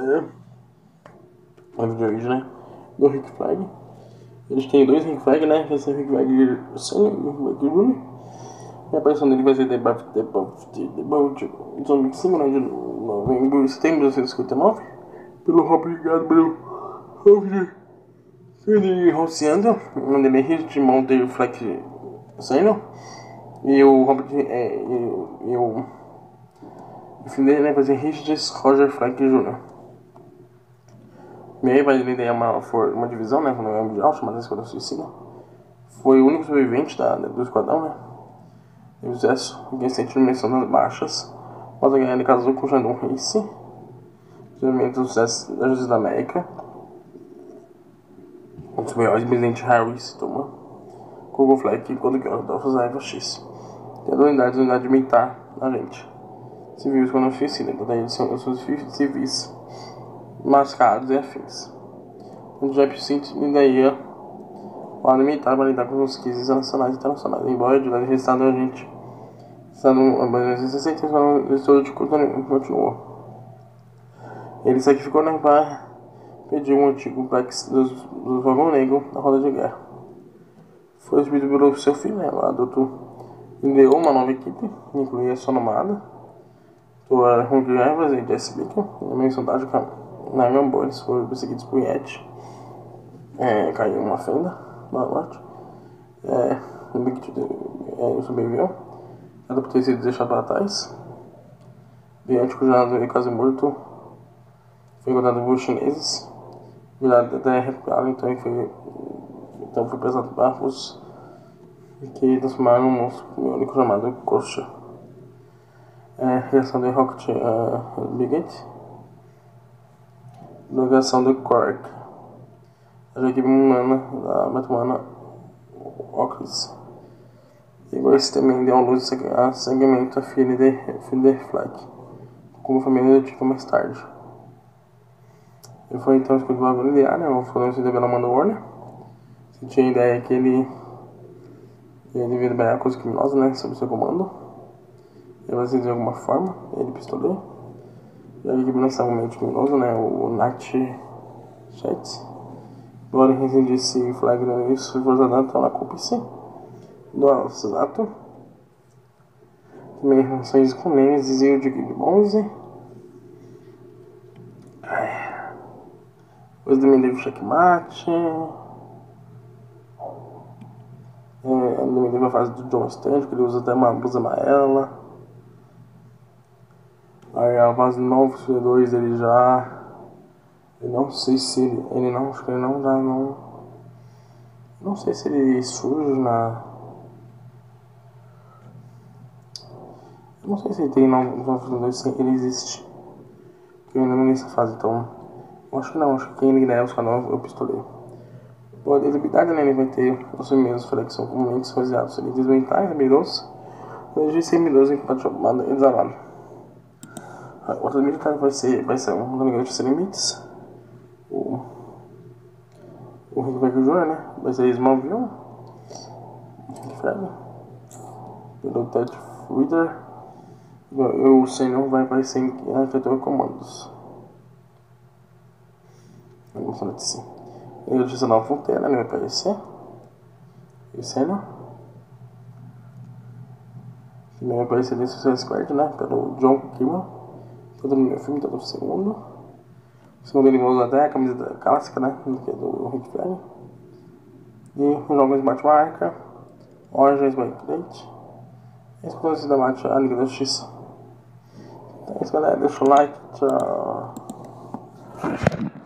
É vídeo hoje, né? Do Rick Flag. Eles têm dois Rick Flag, né? Esse é o Rick Flag Senior e o Rick Flag Junior. E a aparição dele vai ser debuff de 2005, né? De novembro, setembro de 1959. Pelo Robert Gabriel Ronciando, onde ele é Richard Monteiro Flag Senior. E o Robert e o filho dele, né, vai ser Richard Roger Flag Jr. E aí vai liderar uma divisão, né, no mundial, chamada Esquadrão Suicida. Foi o único sobrevivente do esquadrão, né. Teve sucesso em recente dimensão das baixas. Após a guerra, ele casou com Jandon Race. Desenvolvimento do sucesso da Justiça da América. Um dos maiores, presidente Harris toma Google Flag quando que Adolfo Zaiva X. Tem a unidade militar da gente. Civis quando suicida, então daí eles são civis mascarados e afins. O Jeff Sint e daí o lado militar para lidar com os crises nacionais e internacionais. Embora a unidade registrada a gente está no 1960, mas o estudo de continuou. Ele sacrificou, né, para pedir um antigo Plex dos Vagão Negro na roda de guerra. Foi subido pelo seu filho, né, o adulto liderou uma nova equipe, incluía a sua nomada, a Hungry Evans e Jesse Baker. Na minha sondagem, na Gamboa, eles foram perseguidos por Yeti. Caiu uma fenda na norte. O Big sobreviveu, era por ter sido deixado para trás. Yeti, cujo navio quase morto, foi encontrado por chineses. Virado até recuperado, então foi pesado para barcos que transformaram num monstro único chamado Coxa. Reação de Rocket Bigot. Logação do Quark. A equipe humana da Metamana Ocris. Igual esse também deu a luz a segmento a filha de Flag, como família adotiva mais tarde. Ele foi então escolhido para liderar, né? O esquadrão se pela Amanda Warner. Você tinha a ideia que ele devia trabalhar com os criminosos, né? Sob seu comando. Ele vai ser de alguma forma, ele pistoleiro. E a equipe não estava meio de criminoso, né? O Nat Chat. Agora rescindir esse flag no início, foi forçado então na cúmplice do assassinato. Também relações com Nemesis e o de Bonze. Depois também teve o checkmate. Também teve a fase do John Stand, que ele usa até uma blusa amarela. Aí a fase 9, o 2 ele já... Eu não sei se ele não... Acho que ele não dá, não... Não sei se ele surge na... Eu não sei se ele tem no 2, se ele existe. Porque eu ainda não li essa fase, então... Eu acho que não, acho que quem lidera é os canais é o pistoleiro. Boa habilidade, né? Ele vai ter os primeiros que são comumente baseados em líderes mentais, habilidosos. Hoje sem habilidosos em combate chamado e desalado. Outro militar vai ser um Domingo de Limites. O Rick Flag Jr., né? Vai ser Smallville. Rick Flag. Pelo Ted Reader. O Senhor vai aparecer em Arquitetura Comandos. Vamos falar assim. Ele usa a nova fronteira, né? Ele vai aparecer. E o Senhor. Também vai aparecer nesse Suicide Squad, né? Pelo John Kimmel. Todo no meu filme, todo no segundo. O segundo ele vai usar até a camiseta clássica, né? Que é do Rick Flag. E os jogos Batman Arca, Origins by Plate. E as coisas da Batman, a Liga da Justiça. Então é isso, galera. Deixa o like. Tchau.